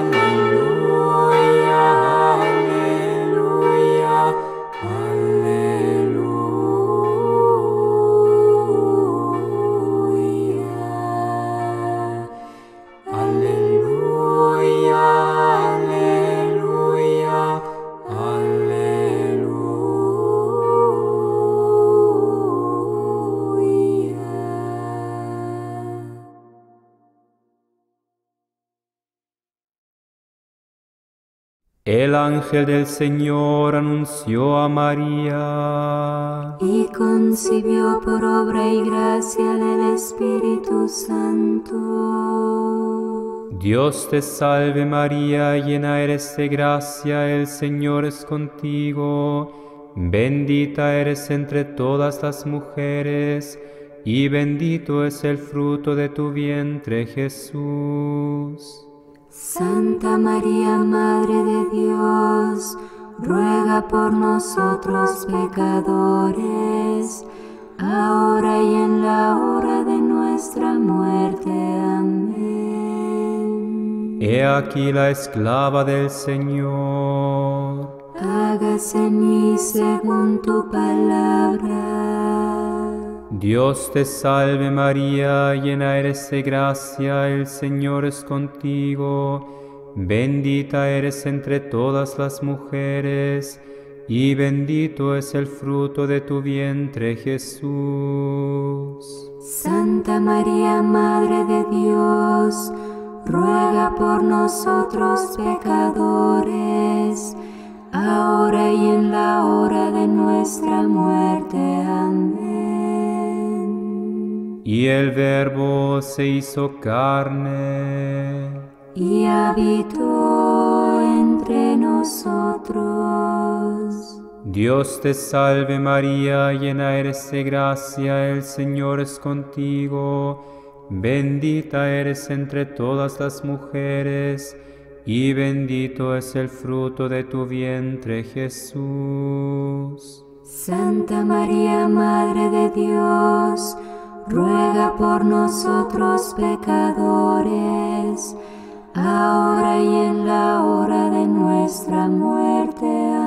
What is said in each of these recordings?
El ángel del Señor anunció a María, y concibió por obra y gracia del Espíritu Santo. Dios te salve María, llena eres de gracia, el Señor es contigo, bendita eres entre todas las mujeres, y bendito es el fruto de tu vientre, Jesús. Santa María, Madre de Dios, ruega por nosotros pecadores, ahora y en la hora de nuestra muerte. Amén. He aquí la esclava del Señor. Hágase en mí según tu palabra. Dios te salve María, llena eres de gracia, el Señor es contigo, bendita eres entre todas las mujeres, y bendito es el fruto de tu vientre, Jesús. Santa María, Madre de Dios, ruega por nosotros pecadores, ahora y en la hora de nuestra muerte. Amén. Y el Verbo se hizo carne y habitó entre nosotros. Dios te salve María, llena eres de gracia, el Señor es contigo, bendita eres entre todas las mujeres, y bendito es el fruto de tu vientre, Jesús. Santa María, Madre de Dios, ruega por nosotros pecadores, ahora y en la hora de nuestra muerte.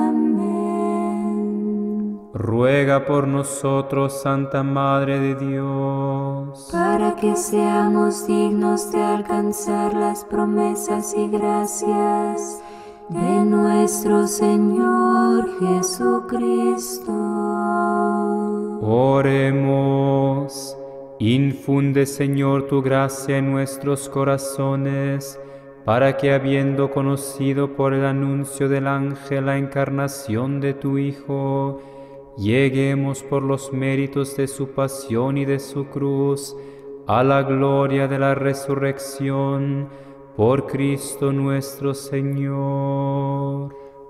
Amén. Ruega por nosotros, Santa Madre de Dios, para que seamos dignos de alcanzar las promesas y gracias de nuestro Señor Jesucristo. Oremos. Infunde, Señor, tu gracia en nuestros corazones, para que, habiendo conocido por el anuncio del ángel la encarnación de tu Hijo, lleguemos por los méritos de su pasión y de su cruz a la gloria de la resurrección, por Cristo nuestro Señor.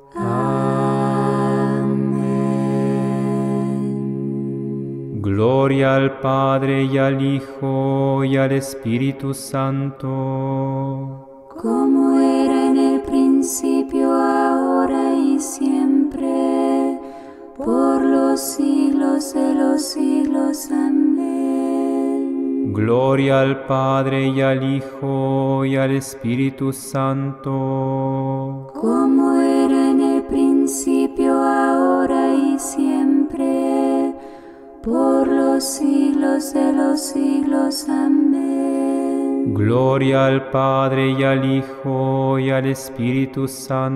Gloria al Padre y al Hijo y al Espíritu Santo, como era en el principio, ahora y siempre, por los siglos de los siglos. Amén. Gloria al Padre y al Hijo y al Espíritu Santo, como era en el principio, ahora y siempre, por los siglos de los siglos. Amén. Gloria al Padre y al Hijo y al Espíritu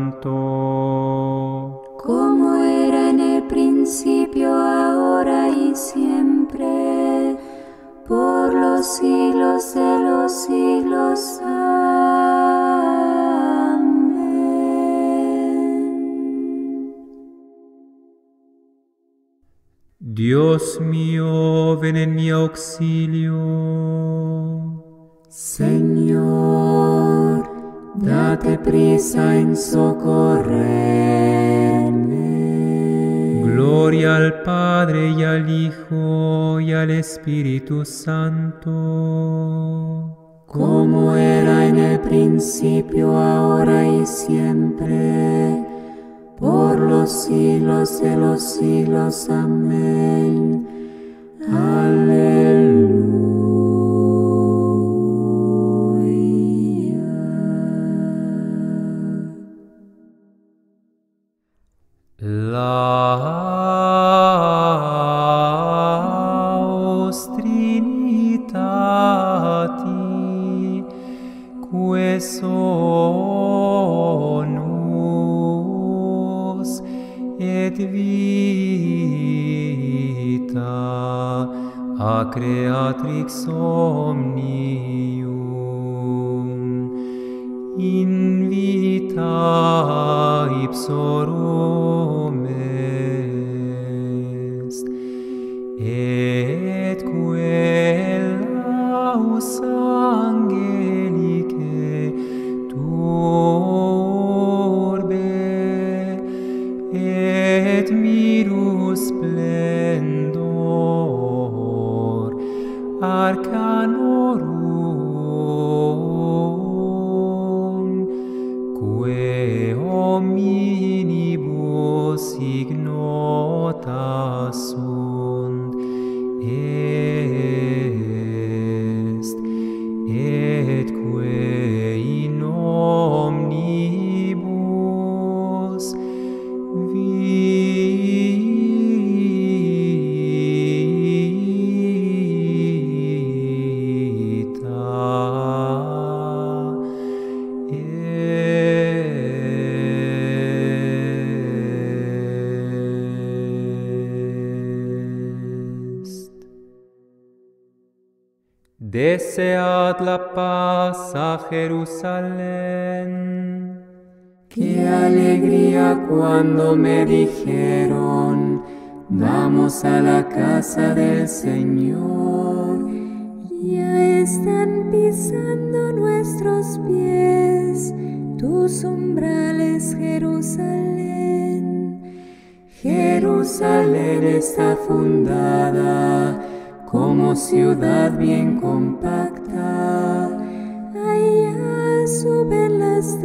Santo, como era en el principio, ahora y siempre, por los siglos de los siglos. Amén. Dios mío, ven en mi auxilio. Señor, date prisa en socorrerme. Gloria al Padre y al Hijo y al Espíritu Santo, como era en el principio, ahora y siempre, por los siglos de los siglos. Amén. Aleluya. sonus et vita a Creatrix omnium, in vita ipsorum est, et quellaus angelicae turbe, et mirus splendor arcanorum, quae hominibus ignota sunt, est, et quae in omnibus Desead la paz a Jerusalén. Qué alegría cuando me dijeron, vamos a la casa del Señor. Ya están pisando nuestros pies tus umbrales, Jerusalén. Jerusalén está fundada como ciudad bien compacta. Allá suben las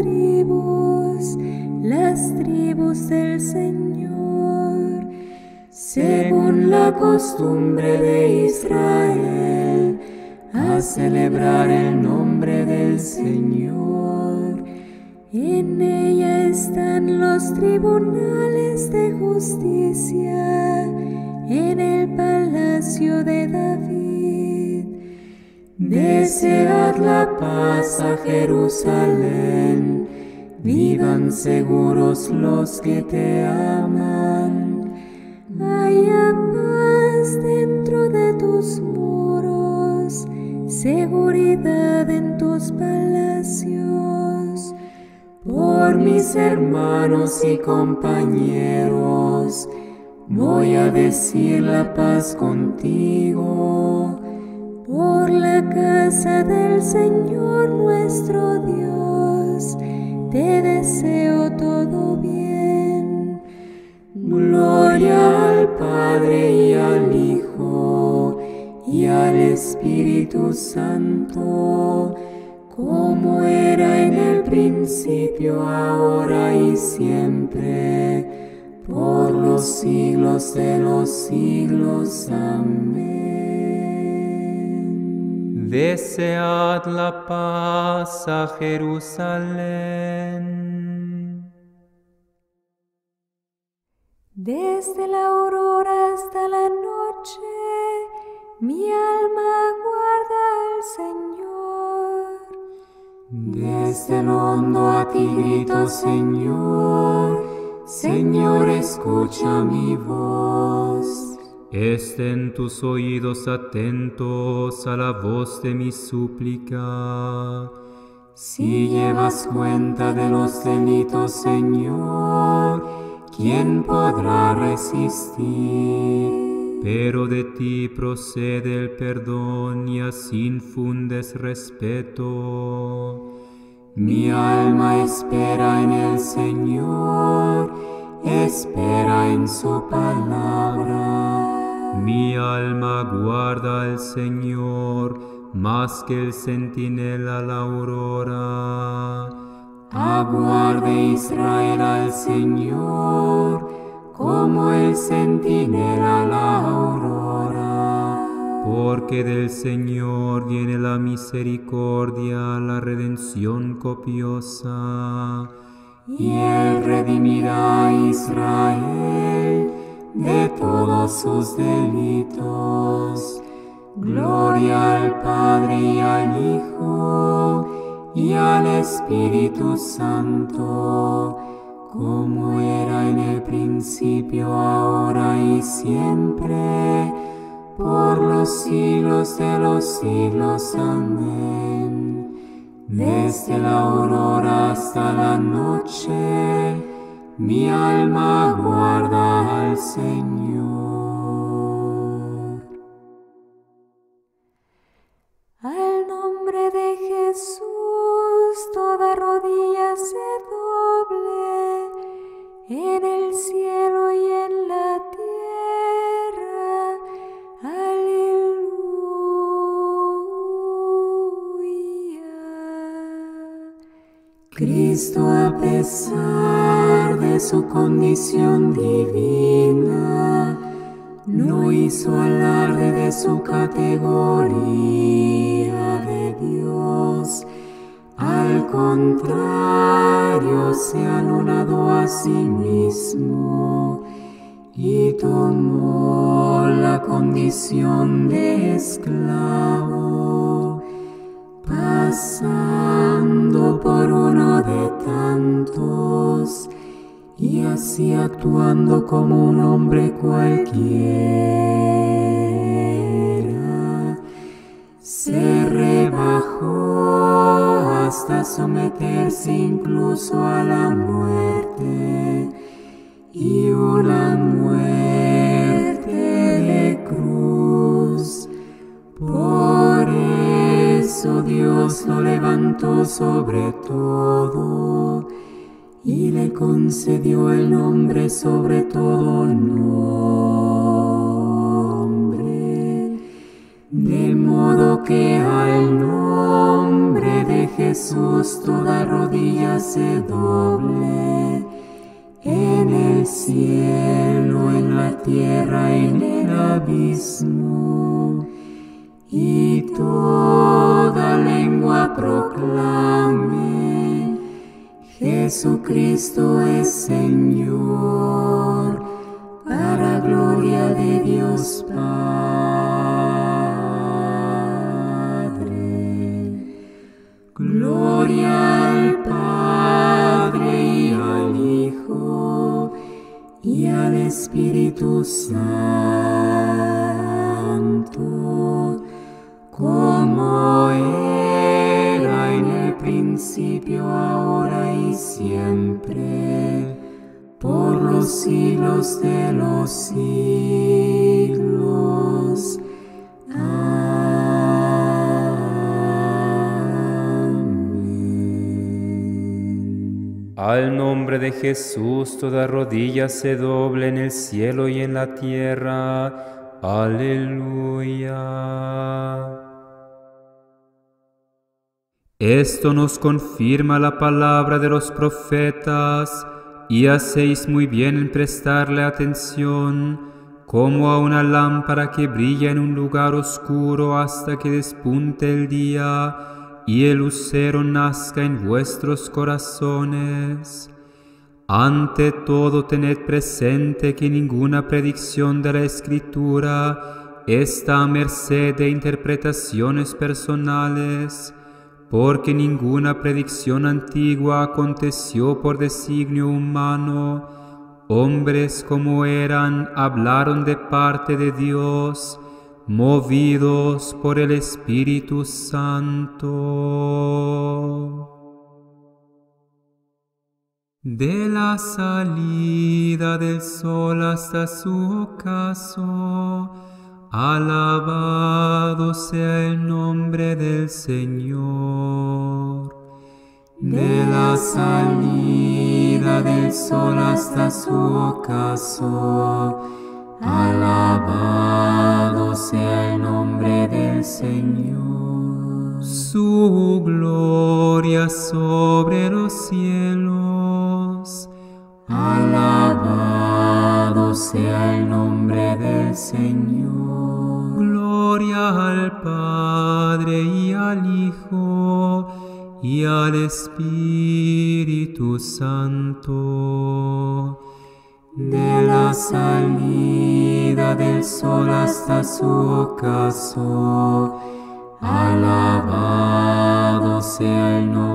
tribus del Señor, según la costumbre de Israel, a celebrar el nombre del Señor. En ella están los tribunales de justicia, en el palacio de David. Desead la paz a Jerusalén, vivan seguros los que te aman. Haya paz dentro de tus muros, seguridad en tus palacios. Por mis hermanos y compañeros, voy a decir la paz contigo. Por la casa del Señor nuestro Dios, te deseo todo bien. Gloria al Padre y al Hijo y al Espíritu Santo, como era en el principio, ahora y siempre, por los siglos de los siglos. Amén. Desead la paz a Jerusalén. Desde la aurora hasta la noche, mi alma guarda al Señor. Desde el hondo a ti grito, Señor. Señor, escucha mi voz. Estén tus oídos atentos a la voz de mi súplica. Si llevas cuenta de los delitos, Señor, ¿quién podrá resistir? Pero de ti procede el perdón y así infundes respeto. Mi alma espera en el Señor, espera en su palabra. Mi alma guarda al Señor más que el centinela la aurora. Aguarde Israel al Señor, como el centinela la aurora. Porque del Señor viene la misericordia, la redención copiosa. Y Él redimirá a Israel de todos sus delitos. Gloria al Padre y al Hijo y al Espíritu Santo, como era en el principio, ahora y siempre, por los siglos de los siglos. Amén. Desde la aurora hasta la noche, mi alma guarda al Señor. Al nombre de Jesús, toda rodilla se doble, en el cielo y en la tierra. Aleluya. Cristo, a pesar de su condición divina, no hizo alarde de su categoría de Dios. Al contrario, se anonadó a sí mismo y tomó la condición de esclavo, pasando por uno de tantos, y así actuando como un hombre cualquiera, se rebajó hasta someterse incluso a la muerte, y una muerte de cruz. Por eso Dios lo levantó sobre todo y le concedió el nombre sobre todo nombre, de modo que al nombre de Jesús toda rodilla se doble, en el cielo, en la tierra, en el abismo, y toda lengua proclame: Jesucristo es Señor, para gloria de Dios Padre. Gloria al Padre y al Hijo y al Espíritu Santo, como era en el principio, ahora y siempre, por los siglos de los siglos. Amén. Al nombre de Jesús toda rodilla se doble en el cielo y en la tierra. Aleluya. Esto nos confirma la palabra de los profetas, y hacéis muy bien en prestarle atención, como a una lámpara que brilla en un lugar oscuro hasta que despunte el día y el lucero nazca en vuestros corazones. Ante todo, tened presente que ninguna predicción de la Escritura está a merced de interpretaciones personales, porque ninguna predicción antigua aconteció por designio humano. Hombres como eran, hablaron de parte de Dios, movidos por el Espíritu Santo. De la salida del sol hasta su ocaso, alabado sea el nombre del Señor. De la salida del sol hasta su ocaso, alabado sea el nombre del Señor. Su gloria sobre los cielos, alabado sea el nombre del Señor. Gloria al Padre y al Hijo y al Espíritu Santo. De la salida del sol hasta su ocaso, alabado sea el nombre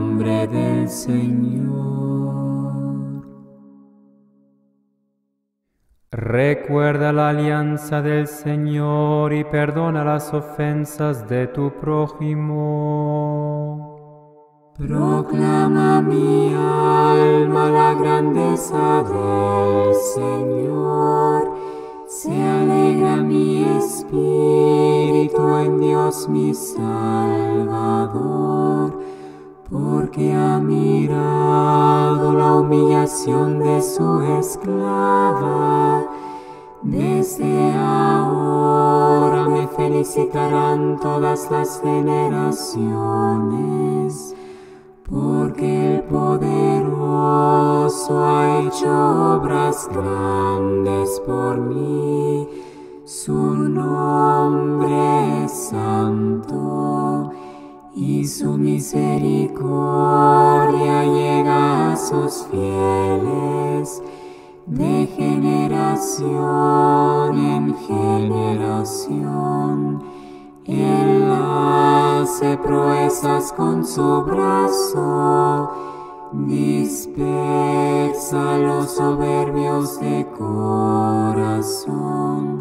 Recuerda la alianza del Señor y perdona las ofensas de tu prójimo. Proclama mi alma la grandeza del Señor. Se alegra mi espíritu en Dios mi Salvador, porque ha mirado la humillación de su esclava. Desde ahora me felicitarán todas las generaciones, porque el poderoso ha hecho obras grandes por mí. Su nombre es santo y su misericordia llega a sus fieles de generación en generación. Él hace proezas con su brazo, dispersa a los soberbios de corazón,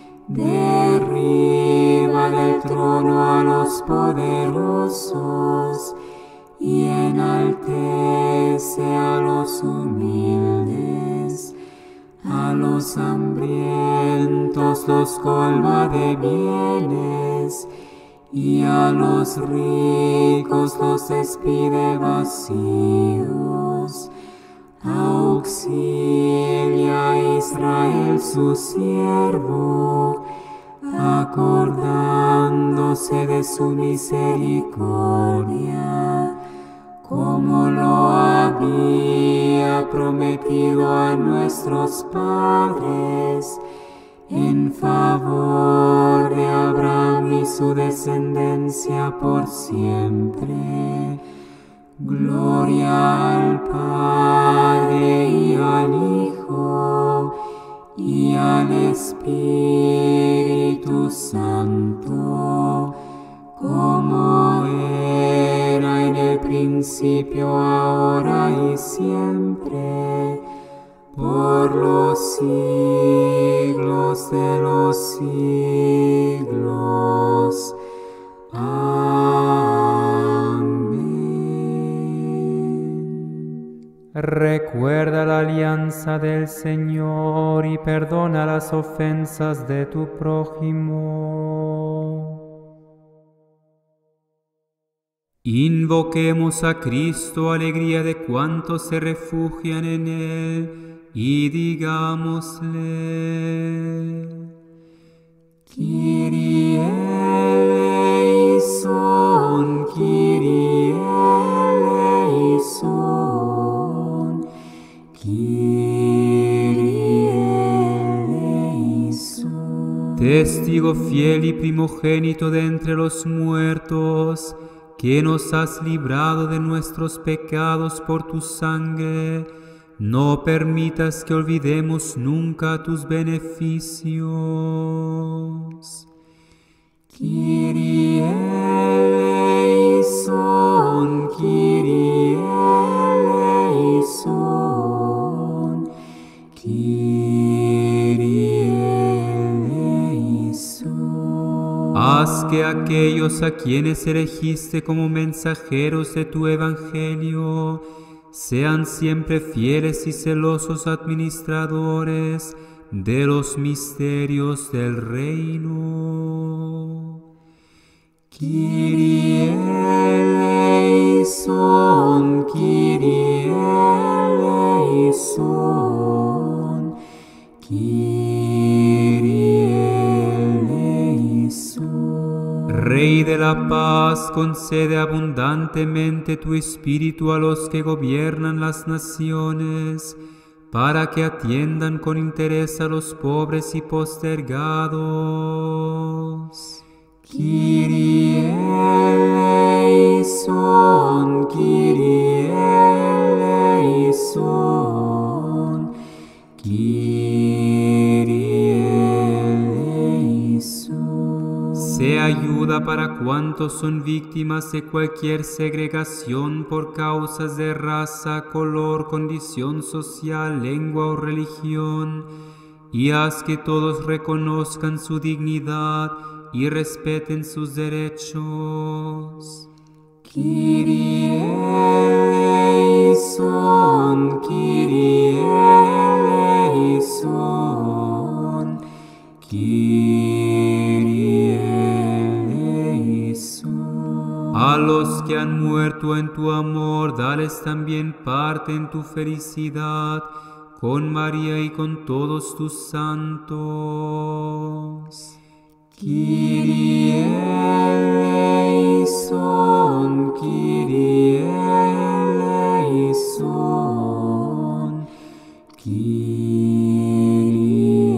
derriba del trono a los poderosos y enaltece a los humildes. A los hambrientos los colma de bienes y a los ricos los despide vacíos. Auxilia a Israel su siervo, acordándose de su misericordia, como lo había prometido a nuestros padres, en favor de Abraham y su descendencia por siempre. Gloria al Padre y al Hijo y al Espíritu Santo, como era en el principio, ahora y siempre, por los siglos de los siglos. Amén. Recuerda la alianza del Señor y perdona las ofensas de tu prójimo. Invoquemos a Cristo, alegría de cuantos se refugian en Él, y digámosle: Kyrie eleison, Kyrie eleison, Kyrie eleison. Testigo fiel y primogénito de entre los muertos, que nos has librado de nuestros pecados por tu sangre, no permitas que olvidemos nunca tus beneficios. Kyrie eleison, Kyrie eleison, Kyrie eleison. Haz que aquellos a quienes elegiste como mensajeros de tu evangelio sean siempre fieles y celosos administradores de los misterios del reino. Kyrie eleison, Kyrie eleison, Kyrie eleison. Rey de la paz, concede abundantemente tu espíritu a los que gobiernan las naciones, para que atiendan con interés a los pobres y postergados. Kyrie eleison, Kyrie eleison, Kyrie eleison. Sé ayuda para cuantos son víctimas de cualquier segregación por causas de raza, color, condición social, lengua o religión, y haz que todos reconozcan su dignidad y respeten sus derechos. Kyrie eleison, Kyrie eleison, Kyrie eleison. A los que han muerto en tu amor, dales también parte en tu felicidad, con María y con todos tus santos. Kyrie eleison, Kyrie eleison, Kyrie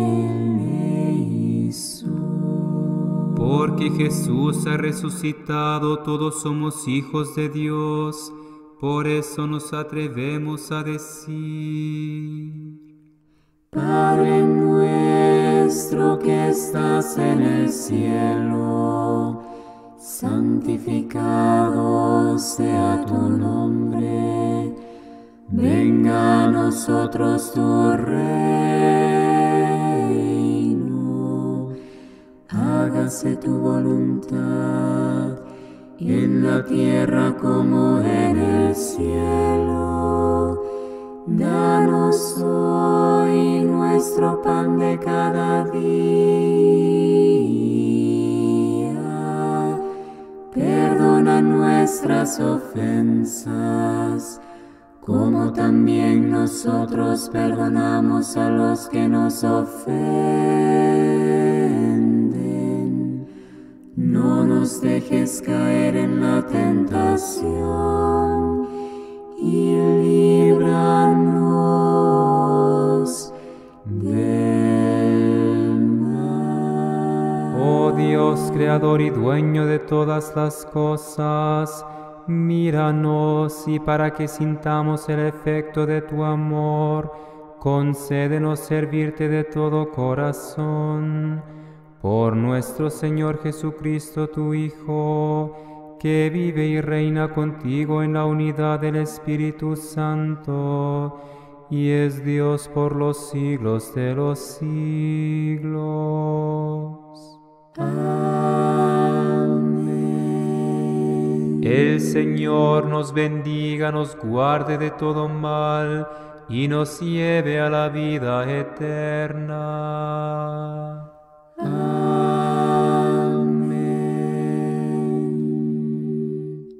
eleison. Porque Jesús ha resucitado, todos somos hijos de Dios, por eso nos atrevemos a decir: Padre nuestro que estás en el cielo, santificado sea tu nombre. Venga a nosotros tu reino. Hágase tu voluntad en la tierra como en el cielo. Danos hoy nuestro pan de cada día. Perdona nuestras ofensas, como también nosotros perdonamos a los que nos ofenden. No nos dejes caer en la tentación, y líbranos del mal. Oh Dios, creador y dueño de todas las cosas, míranos y para que sintamos el efecto de tu amor, concédenos servirte de todo corazón. Por nuestro Señor Jesucristo, tu Hijo, que vive y reina contigo en la unidad del Espíritu Santo, y es Dios por los siglos de los siglos. Amén. El Señor nos bendiga, nos guarde de todo mal, y nos lleve a la vida eterna. Amén.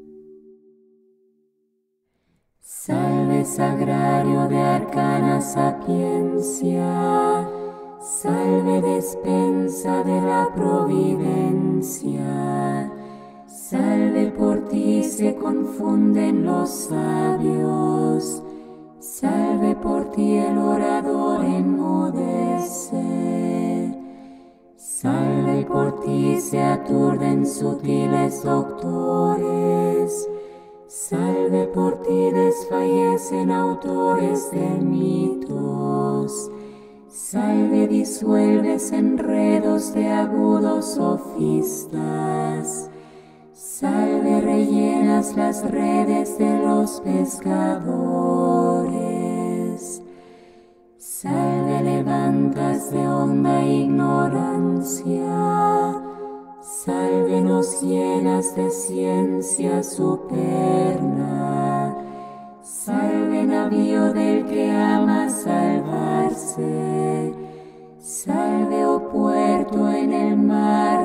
Salve sagrario de arcana sapiencia, salve despensa de la providencia, salve por ti se confunden los sabios, salve por ti el orador enmudece, salve por ti se aturden sutiles doctores, salve por ti desfallecen autores de mitos, salve disuelves enredos de agudos sofistas, salve rellenas las redes de los pescadores, salve levantas de honda ignorancia, salve nos llenas de ciencia superna, salve navío del que ama salvarse, salve, oh puerto en el mar